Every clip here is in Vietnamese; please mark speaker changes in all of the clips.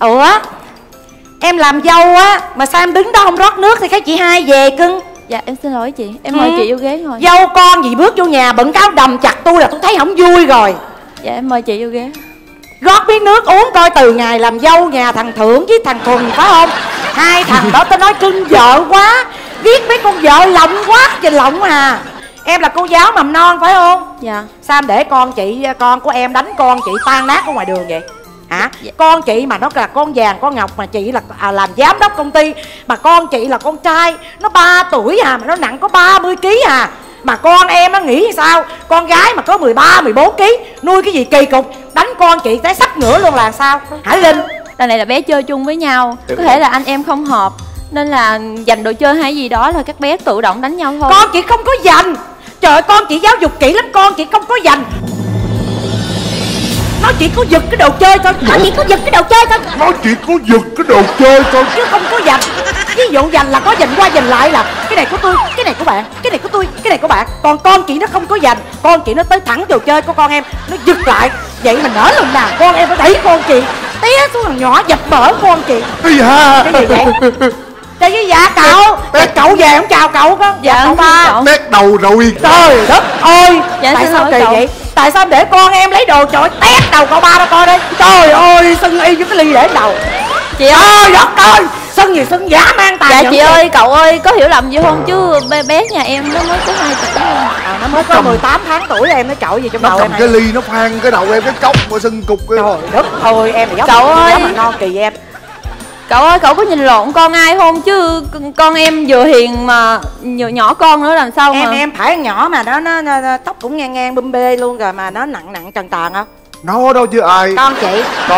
Speaker 1: Ủa em làm dâu á mà sao em đứng đó không rót nước thì cái chị hai về cưng?
Speaker 2: Dạ em xin lỗi chị, em mời chị vô ghế ngồi.
Speaker 1: Dâu con gì bước vô nhà bận cáo đầm chặt tôi là tôi thấy không vui rồi.
Speaker 2: Dạ em mời chị vô ghế.
Speaker 1: Rót miếng nước uống coi. Từ ngày làm dâu nhà thằng Thượng với thằng Thuần phải không? Hai thằng đó tao nói cưng vợ quá, ghét mấy con vợ lộng quá trời lộng à. Em là cô giáo mầm non phải không?
Speaker 2: Dạ.
Speaker 1: Sao em để con của em đánh con chị tan nát ở ngoài đường vậy hả? Dạ. Con chị mà nó là con vàng con ngọc, mà chị là làm giám đốc công ty, mà con chị là con trai nó 3 tuổi à, mà nó nặng có 30 kg à. Mà con em nó nghĩ sao? Con gái mà có 13, 14 kg nuôi cái gì kỳ cục, đánh con chị tới sắp ngửa luôn là sao hả Linh?
Speaker 2: Lần này là bé chơi chung với nhau, có thể là anh em không hợp nên là giành đồ chơi hay gì đó là các bé tự động đánh nhau thôi.
Speaker 1: Con chị không có giành. Trời ơi, con chị giáo dục kỹ lắm, con chị không có giành. Nó chỉ có giật cái đồ chơi thôi. Nó chỉ có giật cái đồ chơi thôi.
Speaker 3: Nó chỉ có giật cái đồ chơi thôi
Speaker 1: chứ không có giành. Ví dụ giành là có giành qua giành lại, là cái này của tôi, cái này của bạn, cái này của tôi, cái này của bạn. Còn con chị nó không có giành. Con chị nó tới thẳng đồ chơi của con em, nó giật lại. Vậy mà nỡ lòng nào con em phải đẩy con chị té xuống thằng nhỏ dập bở con chị.
Speaker 3: Cái
Speaker 1: gì vậy? Trời ơi, dạ cậu. Cậu về không chào cậu con?
Speaker 2: Dạ
Speaker 1: cậu ba.
Speaker 3: Tét đầu rồi.
Speaker 1: Trời đất ơi.
Speaker 2: Dạ,
Speaker 1: tại sao kỳ vậy? Tại sao để con em lấy đồ trời tét đầu cậu ba đó coi đây. Trời ơi, sưng y với cái ly để đầu.
Speaker 2: Chị ơi,
Speaker 1: đất ơi, sưng gì sưng giả mang tài.
Speaker 2: Dạ chị ơi, cậu ơi, có hiểu lầm gì không chứ bé nhà em nó mới có 2 tuổi.
Speaker 1: Nó mới có 18 tháng tuổi em nó chọi gì trong đầu em này.
Speaker 3: Cái ly nó phan cái đầu em cái cốc mà sưng cục.
Speaker 1: Trời đất ơi, em là
Speaker 2: cậu ơi
Speaker 1: mà non kỳ em.
Speaker 2: Cậu ơi, cậu có nhìn lộn con ai không chứ con em vừa hiền mà nhỏ con nữa làm sao mà.
Speaker 1: Em phải nhỏ mà nó tóc cũng ngang ngang bum bê luôn rồi mà nó nặng nặng trần tròn không?
Speaker 3: Nó đâu chứ ai.
Speaker 1: Con chị.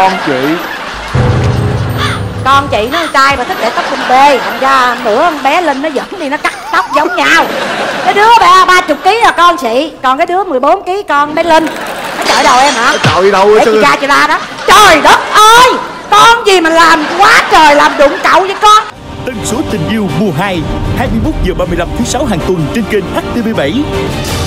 Speaker 1: Con chị nó con trai mà thích để tóc bum bê, thành ra bữa con bé Linh nó dẫn đi nó cắt tóc giống nhau. Cái đứa 30 kg là con chị, còn cái đứa 14 kg con bé Linh. Nó chọi đầu em hả?
Speaker 3: Nó chọi đâu?
Speaker 1: Để chị ra đó. Trời đất ơi, con gì mà làm quá trời làm đụng cậu vậy con.
Speaker 4: Tần số tình yêu mùa 2 21 giờ 35 thứ 6 hàng tuần trên kênh HTV7.